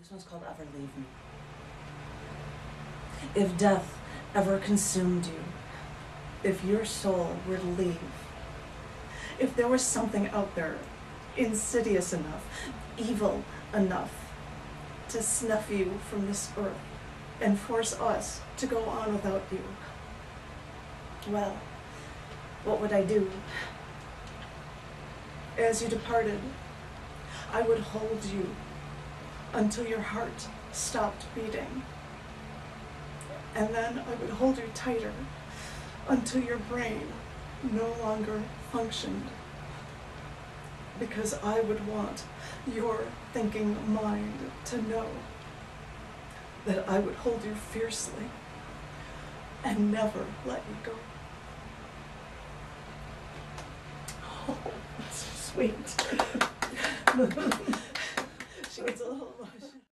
This one's called Ever Leave Me. If death ever consumed you, if your soul were to leave, if there was something out there insidious enough, evil enough to snuff you from this earth and force us to go on without you, well, what would I do? As you departed, I would hold you until your heart stopped beating. And then I would hold you tighter until your brain no longer functioned. Because I would want your thinking mind to know that I would hold you fiercely and never let you go. Oh, that's so sweet. She gets a little emotional.